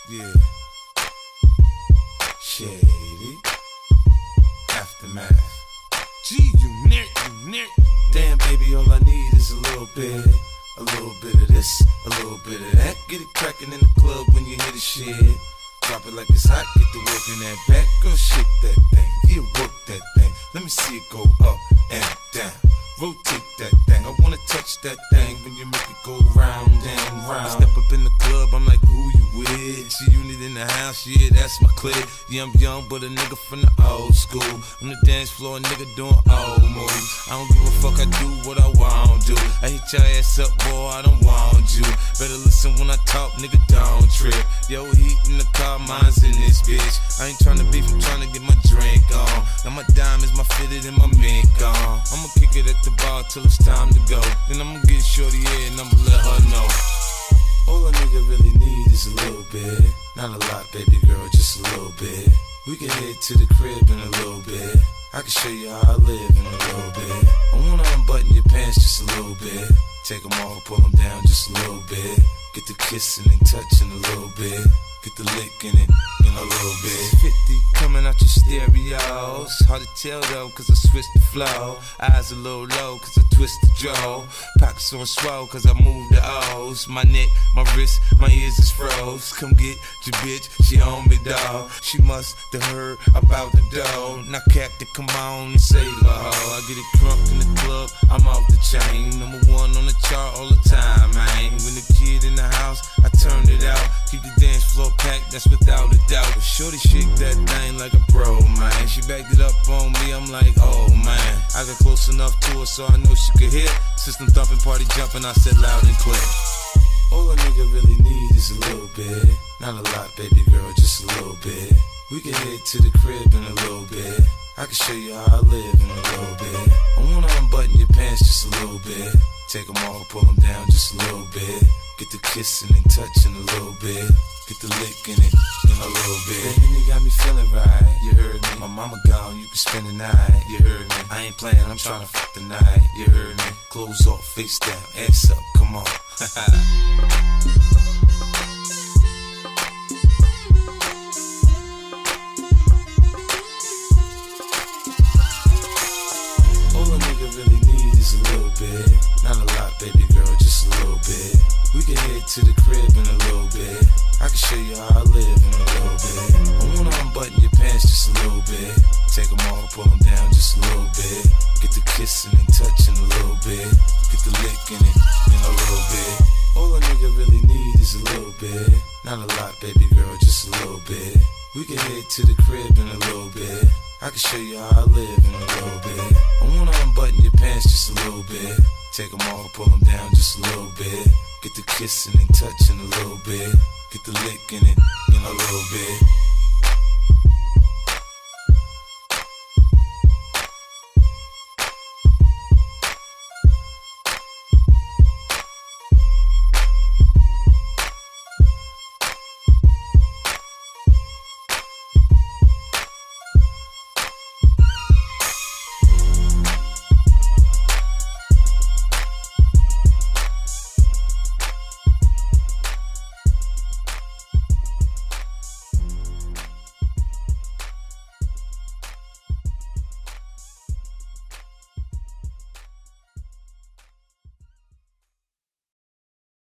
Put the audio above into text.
Yeah. Shady. Aftermath. Gee, you near. Damn, baby, all I need is a little bit. A little bit of this, a little bit of that. Get it crackin' in the club when you hear the shit. Drop it like it's hot, get the work in that back. Girl, shake that thing, yeah, work that thing. Let me see it go up and down. Rotate that thing, I wanna touch that thing when you make it go round and round. I step up in the club, I'm like, who you with? G-Unit in the house, yeah, that's my clique. Yeah, I'm young, but a nigga from the old school. On the dance floor, a nigga doing old moves. I don't give a fuck, I do what I want to. I hit your ass up, boy, I don't want you. Better listen when I talk, nigga, don't trip. Yo, heat in the car, mine's in this bitch. I ain't tryna beef, I'm tryna get my drink on. Now my diamonds, my fitted, and my mink on. I'ma kick it at the bar till it's time to go. Then I'ma get shorty here and I'ma let her know. All a nigga really need is a little bit. Not a lot, baby girl, just a little bit. We can head to the crib in a little bit. I can show you how I live in a little bit. I wanna unbutton your pants just a little bit. Take them off, pull them down just a little bit. Get the kissing and touching a little bit. Get the licking it in a little bit. 50 coming out your stereos. Hard to tell though, cause I switched the flow. Eyes a little low, cause I twist the jaw. Pockets on swole, cause I move the O's. My neck, my wrist, my ears is froze. Come get your bitch, she on me, dawg. She must have heard about the dough. Now Captain, come on and save her hoe. I get it crunk in the club, I'm off the chain. Number one on the chart all the time, man. When the kid in the house, I turn it out. Keep the dance floor packed, that's without a doubt. But shorty shake that thing like a pro, man. She backed it up on me, I'm like, oh man. I got close enough to her so I know she could hear. System thumping, party jumping, I said loud and clear. All a nigga really need is a little bit. Not a lot, baby girl, just a little bit. We can head to the crib in a little bit. I can show you how I live in a little bit. I wanna unbutton your pants just a little bit. Take them off, pull them down just a little bit. Get the kissing and touching a little bit. Get the licking it in a little bit. Baby, you got me feeling right, you heard me. My mama gone, you can spend the night, you heard me. I ain't playing, I'm trying to fuck the night, you heard me. Clothes off, face down, ass up, come on. All a nigga really need is a little bit. Not a lot, baby girl, just a little bit. We can head to the crib in a little bit. I can show you how I live in a little bit. I wanna unbutton your pants just a little bit. Take them off, pull them down just a little bit. Get the kissing and touching a little bit. Get the licking it in a little bit. All a nigga really need is a little bit. Not a lot, baby girl, just a little bit. We can head to the crib in a little bit. I can show you how I live in a little bit. I wanna unbutton your pants just a little bit. Take them off, pull them down just a little bit. Get the kissing and touching a little bit. Get the licking it in a little bit.